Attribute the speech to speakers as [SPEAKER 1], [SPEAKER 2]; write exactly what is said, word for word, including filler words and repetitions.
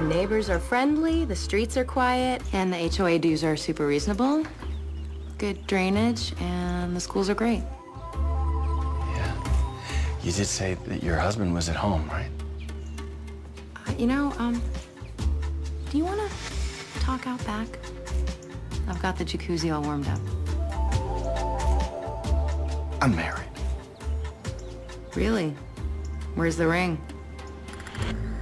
[SPEAKER 1] The neighbors are friendly, the streets are quiet.
[SPEAKER 2] And the H O A dues are super reasonable. Good drainage, and the schools are great.
[SPEAKER 3] Yeah. You did say that your husband was at home, right?
[SPEAKER 2] Uh, you know, um, do you want to talk out back? I've got the jacuzzi all warmed up.
[SPEAKER 3] I'm married.
[SPEAKER 2] Really? Where's the ring?